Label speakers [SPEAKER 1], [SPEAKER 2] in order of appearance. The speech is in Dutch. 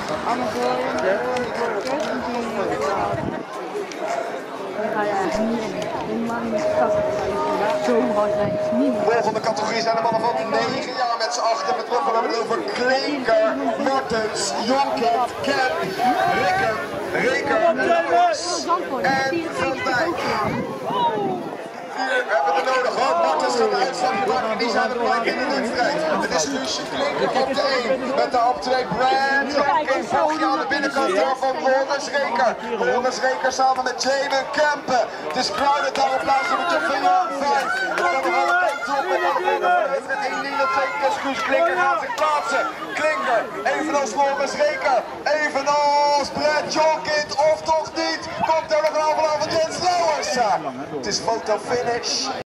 [SPEAKER 1] Volgende categorie zijn de mannen van 9 jaar met z'n achter. Met wat we hebben het over Klinker, Martens, Jonkind, Kemp, Reker, Lewis en Van Dijk. We hebben er nodig, want Martens gaat de uitstapje maken. Die zijn er belangrijk in de wedstrijd. Het is Lucie Klinker op de 1. Met de op 2 Brand Jonkind. Volg je aan de binnenkant door van Lorenz Reker. Lorenz Reker samen met Jaden Kempen. Het is crowded daar op plaats nummer 5. We gaan nog alle kanten op. En dan met 1 Lino 2 Keskus. Klinker gaat zich plaatsen. Klinker, evenals Lorenz Reker. Evenals Brand Jonkind. Of toch niet? Komt er nog een aanval van Jens Lauwers. Het is fotofinish.